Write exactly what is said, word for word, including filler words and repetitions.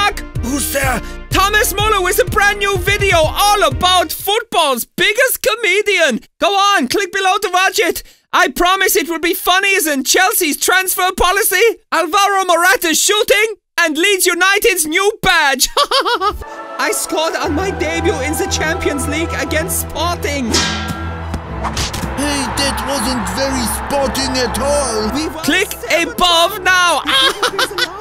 Mark? Who's there? Thomas Muller with a brand new video all about football's biggest comedian. Go on, click below to watch it. I promise it will be funny as in Chelsea's transfer policy, Alvaro Morata's shooting, and Leeds United's new badge. I scored on my debut in the Champions League against Sporting. Hey, that wasn't very sporting at all. Click above now.